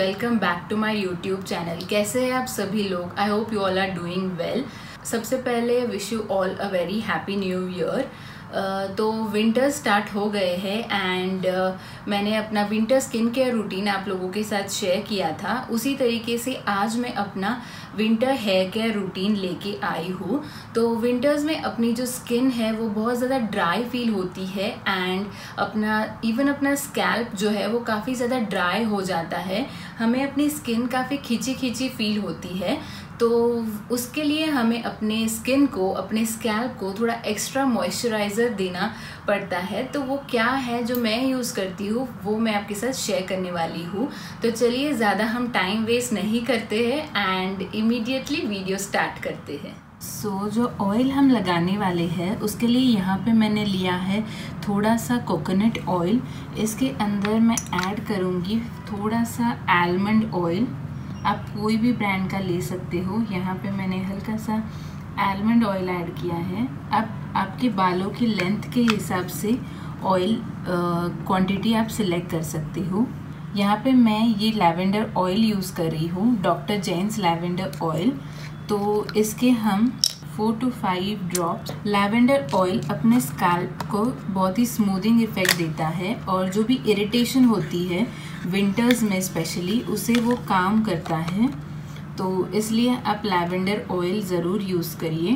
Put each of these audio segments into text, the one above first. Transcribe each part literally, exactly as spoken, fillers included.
Welcome back to my YouTube channel. कैसे हैं आप सभी लोग? I hope you all are doing well. सबसे पहले wish you all a very happy new year. तो विंटर स्टार्ट हो गए हैं एंड uh, मैंने अपना विंटर स्किन केयर रूटीन आप लोगों के साथ शेयर किया था। उसी तरीके से आज मैं अपना विंटर हेयर केयर रूटीन लेके आई हूँ। तो विंटर्स में अपनी जो स्किन है वो बहुत ज़्यादा ड्राई फील होती है एंड अपना इवन अपना स्कैल्प जो है वो काफ़ी ज़्यादा ड्राई हो जाता है। हमें अपनी स्किन काफ़ी खिंची खिंची फील होती है। तो उसके लिए हमें अपने स्किन को, अपने स्कैल्प को थोड़ा एक्स्ट्रा मॉइस्चराइज़र देना पड़ता है। तो वो क्या है जो मैं यूज़ करती हूँ वो मैं आपके साथ शेयर करने वाली हूँ। तो चलिए ज़्यादा हम टाइम वेस्ट नहीं करते हैं एंड इमीडिएटली वीडियो स्टार्ट करते हैं। सो so, जो ऑयल हम लगाने वाले हैं उसके लिए यहाँ पे मैंने लिया है थोड़ा सा कोकोनट ऑयल। इसके अंदर मैं ऐड करूँगी थोड़ा सा आलमंड ऑयल। आप कोई भी ब्रांड का ले सकते हो। यहाँ पे मैंने हल्का सा आलमंड ऑयल ऐड किया है। अब आपके बालों की लेंथ के हिसाब से ऑयल क्वांटिटी आप सिलेक्ट कर सकते हो। यहाँ पे मैं ये लैवेंडर ऑयल यूज़ कर रही हूँ, डॉक्टर जैन्स लैवेंडर ऑयल। तो इसके हम four to five drops. Lavender oil अपने स्कैल्प को बहुत ही स्मूथिंग इफेक्ट देता है और जो भी इरिटेशन होती है विंटर्स में स्पेशली उसे वो काम करता है। तो इसलिए आप लैवेंडर ऑयल ज़रूर यूज़ करिए।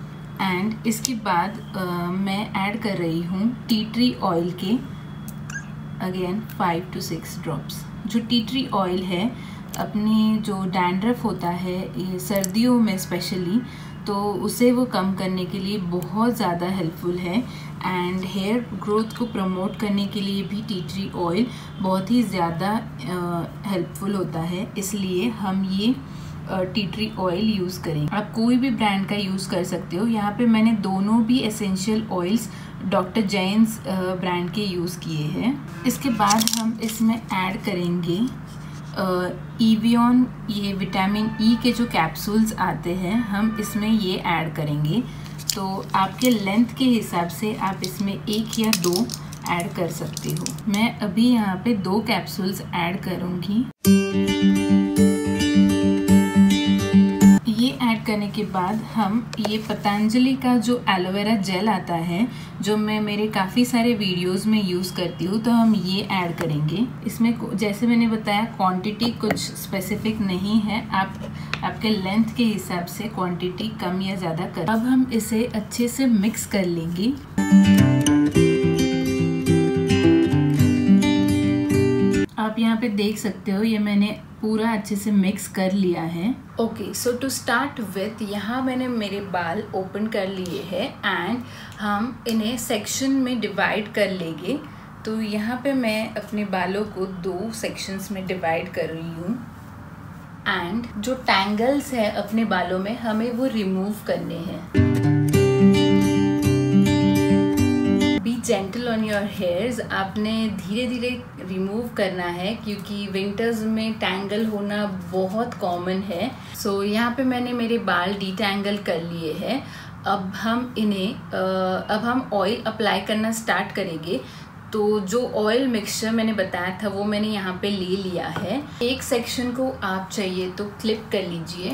एंड इसके बाद आ, मैं ऐड कर रही हूँ टी ट्री ऑयल के again five to six drops. जो टी ट्री ऑयल है अपनी जो डैंड्रफ होता है ये सर्दियों में स्पेशली, तो उसे वो कम करने के लिए बहुत ज़्यादा हेल्पफुल है एंड हेयर ग्रोथ को प्रमोट करने के लिए भी टी ट्री ऑयल बहुत ही ज़्यादा हेल्पफुल होता है। इसलिए हम ये टी ट्री ऑयल यूज़ करेंगे। आप कोई भी ब्रांड का यूज़ कर सकते हो। यहाँ पे मैंने दोनों भी essential oils doctor Jain's brand के यूज़ किए हैं। इसके बाद हम इसमें ऐड करेंगे इवियन, ये विटामिन ई के जो कैप्सूल्स आते हैं हम इसमें ये ऐड करेंगे। तो आपके लेंथ के हिसाब से आप इसमें एक या दो ऐड कर सकते हो। मैं अभी यहाँ पे दो कैप्सूल्स ऐड करूँगी। ये ऐड करने के बाद हम ये पतंजलि का जो एलोवेरा जेल आता है जो मैं मेरे काफ़ी सारे वीडियोस में यूज़ करती हूँ, तो हम ये ऐड करेंगे। इसमें जैसे मैंने बताया क्वांटिटी कुछ स्पेसिफिक नहीं है, आप आपके लेंथ के हिसाब से क्वांटिटी कम या ज़्यादा कर। अब हम इसे अच्छे से मिक्स कर लेंगे। आप यहाँ पे देख सकते हो ये मैंने पूरा अच्छे से मिक्स कर लिया है। Okay, so to start with यहाँ मैंने मेरे बाल ओपन कर लिए हैं एंड हम इन्हें सेक्शन में डिवाइड कर लेंगे। तो यहाँ पे मैं अपने बालों को दो सेक्शंस में डिवाइड कर रही हूँ एंड जो टैंगल्स है अपने बालों में हमें वो रिमूव करने हैं। जेंटल ऑन योर हेयर्स, आपने धीरे धीरे रिमूव करना है क्योंकि विंटर्स में टैंगल होना बहुत कॉमन है। सो so, यहाँ पे मैंने मेरे बाल डीटैंगल कर लिए हैं। अब हम इन्हें अब हम ऑयल अप्लाई करना स्टार्ट करेंगे। तो जो ऑयल मिक्सचर मैंने बताया था वो मैंने यहाँ पे ले लिया है। एक सेक्शन को आप चाहिए तो क्लिप कर लीजिए।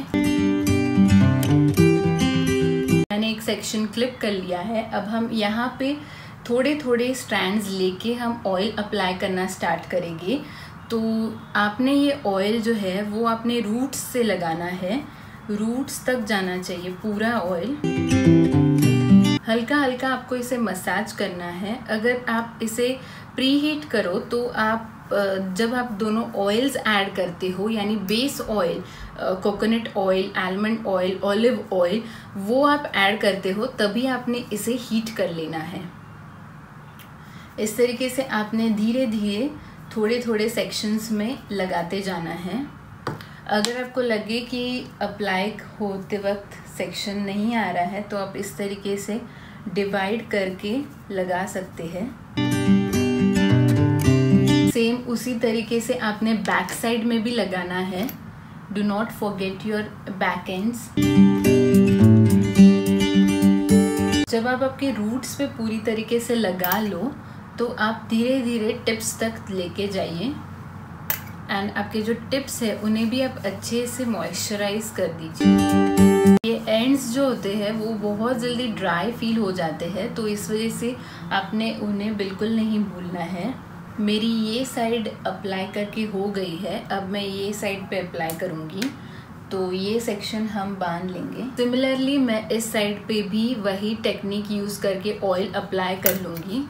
मैंने एक सेक्शन क्लिप कर लिया है। अब हम यहाँ पे थोड़े थोड़े स्ट्रैंड्स लेके हम ऑयल अप्लाई करना स्टार्ट करेंगे। तो आपने ये ऑयल जो है वो आपने रूट्स से लगाना है, रूट्स तक जाना चाहिए पूरा ऑयल। हल्का हल्का आपको इसे मसाज करना है। अगर आप इसे प्री हीट करो तो आप जब आप दोनों ऑयल्स ऐड करते हो यानी base oil coconut oil, almond oil, olive oil वो आप ऐड करते हो तभी आपने इसे हीट कर लेना है। इस तरीके से आपने धीरे धीरे थोड़े थोड़े सेक्शंस में लगाते जाना है। अगर आपको लगे कि अप्लाई होते वक्त सेक्शन नहीं आ रहा है तो आप इस तरीके से डिवाइड करके लगा सकते हैं। सेम उसी तरीके से आपने बैक साइड में भी लगाना है। Do not forget your back ends. जब आप आपके रूट्स पे पूरी तरीके से लगा लो तो आप धीरे धीरे टिप्स तक लेके जाइए एंड आपके जो टिप्स है उन्हें भी आप अच्छे से मॉइस्चराइज कर दीजिए। ये एंड्स जो होते हैं वो बहुत जल्दी ड्राई फील हो जाते हैं, तो इस वजह से आपने उन्हें बिल्कुल नहीं भूलना है। मेरी ये साइड अप्लाई करके हो गई है, अब मैं ये साइड पे अप्लाई करूँगी, तो ये सेक्शन हम बांध लेंगे। सिमिलरली मैं इस साइड पे भी वही टेक्निक यूज़ करके ऑयल अप्लाई कर लूँगी।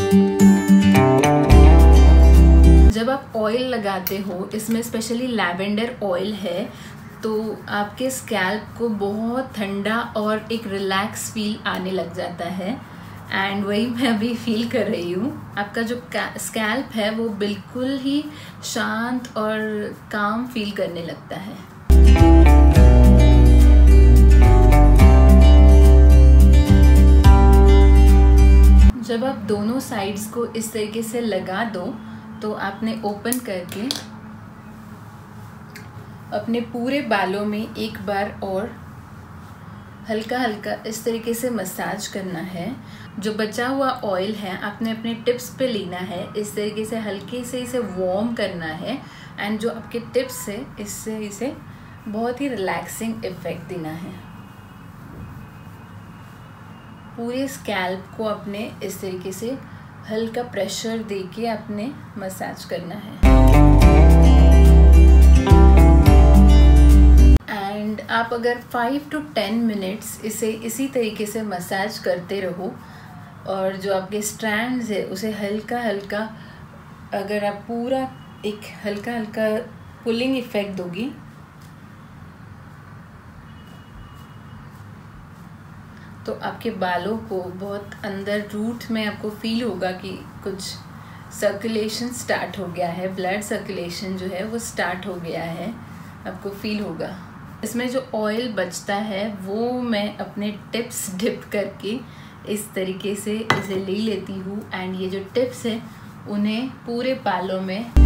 जब आप ऑयल लगाते हो, इसमें स्पेशली लैवेंडर ऑयल है, तो आपके स्कैल्प को बहुत ठंडा और एक रिलैक्स फील आने लग जाता है, एंड वही मैं अभी फील कर रही हूँ। आपका जो स्कैल्प है वो बिल्कुल ही शांत और काम फील करने लगता है। जब आप दोनों साइड्स को इस तरीके से लगा दो, तो आपने ओपन करके अपने पूरे बालों में एक बार और हल्का हल्का इस तरीके से मसाज करना है। जो बचा हुआ ऑयल है आपने अपने टिप्स पे लेना है, इस तरीके से हल्के से इसे वार्म करना है, एंड जो आपके टिप्स है इससे इसे बहुत ही रिलैक्सिंग इफेक्ट देना है। पूरे स्कैल्प को अपने इस तरीके से हल्का प्रेशर देके आपने मसाज करना है। एंड आप अगर फाइव टू टेन मिनट्स इसे इसी तरीके से मसाज करते रहो, और जो आपके स्ट्रैंड्स है उसे हल्का हल्का, अगर आप पूरा एक हल्का हल्का पुलिंग इफेक्ट दोगी, तो आपके बालों को बहुत अंदर रूट में आपको फील होगा कि कुछ सर्कुलेशन स्टार्ट हो गया है, ब्लड सर्कुलेशन जो है वो स्टार्ट हो गया है, आपको फील होगा। इसमें जो ऑयल बचता है वो मैं अपने टिप्स डिप करके इस तरीके से इसे ले लेती हूँ, एंड ये जो टिप्स है उन्हें पूरे बालों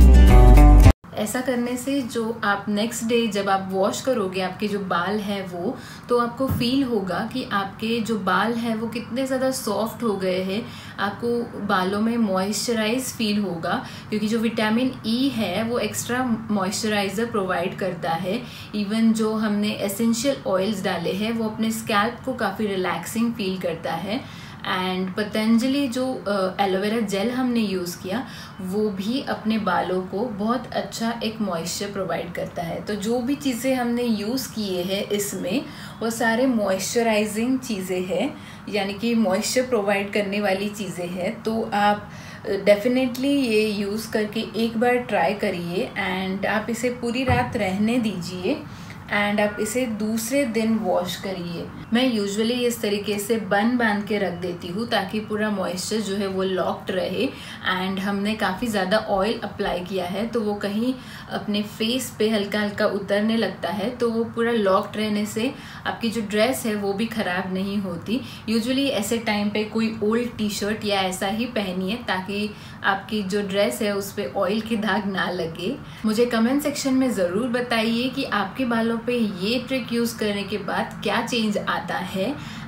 में। ऐसा करने से जो आप नेक्स्ट डे जब आप वॉश करोगे आपके जो बाल है वो, तो आपको फील होगा कि आपके जो बाल है वो कितने ज़्यादा सॉफ्ट हो गए हैं, आपको बालों में मॉइस्चराइज फील होगा, क्योंकि जो विटामिन ई है वो एक्स्ट्रा मॉइस्चराइज़र प्रोवाइड करता है। इवन जो हमने एसेंशियल ऑयल्स डाले हैं वो अपने स्कैल्प को काफ़ी रिलैक्सिंग फील करता है, एंड पतंजलि जो एलोवेरा जेल हमने यूज़ किया वो भी अपने बालों को बहुत अच्छा एक मॉइस्चर प्रोवाइड करता है। तो जो भी चीज़ें हमने यूज़ किए हैं इसमें वो सारे मॉइस्चराइजिंग चीज़ें हैं, यानी कि मॉइस्चर प्रोवाइड करने वाली चीज़ें हैं। तो आप डेफिनेटली ये यूज़ करके एक बार ट्राई करिए, एंड आप इसे पूरी रात रहने दीजिए, एंड आप इसे दूसरे दिन वॉश करिए। मैं यूजुअली इस तरीके से बन बांध के रख देती हूँ ताकि पूरा मॉइस्चर जो है वो लॉक्ड रहे, एंड हमने काफ़ी ज़्यादा ऑयल अप्लाई किया है तो वो कहीं अपने फेस पे हल्का हल्का उतरने लगता है, तो वो पूरा लॉक्ड रहने से आपकी जो ड्रेस है वो भी ख़राब नहीं होती। यूजुअली ऐसे टाइम पे कोई ओल्ड टी शर्ट या ऐसा ही पहनिए ताकि आपकी जो ड्रेस है उस पर ऑयल के दाग ना लगे। मुझे कमेंट सेक्शन में ज़रूर बताइए कि आपके बालों पे ये ट्रिक यूज़ करने के बाद क्या चेंज आता है,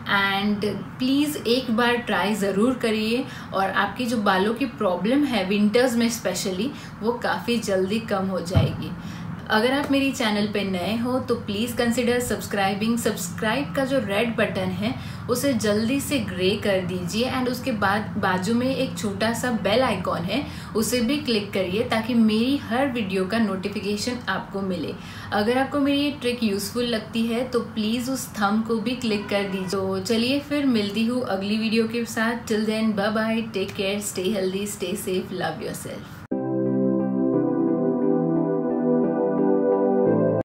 एंड प्लीज़ एक बार ट्राई ज़रूर करिए, और आपकी जो बालों की प्रॉब्लम है विंटर्स में स्पेशली वो काफ़ी जल्दी कम हो जाएगी। अगर आप मेरी चैनल पे नए हो तो प्लीज़ कंसिडर सब्सक्राइबिंग। सब्सक्राइब का जो रेड बटन है उसे जल्दी से ग्रे कर दीजिए, एंड उसके बाद बाजू में एक छोटा सा बेल आइकॉन है उसे भी क्लिक करिए ताकि मेरी हर वीडियो का नोटिफिकेशन आपको मिले। अगर आपको मेरी ये ट्रिक यूज़फुल लगती है तो प्लीज़ उस थंब को भी क्लिक कर दीजिए। तो चलिए फिर मिलती हूँ अगली वीडियो के साथ। Till then bye bye, take care, stay healthy, stay safe, love yourself.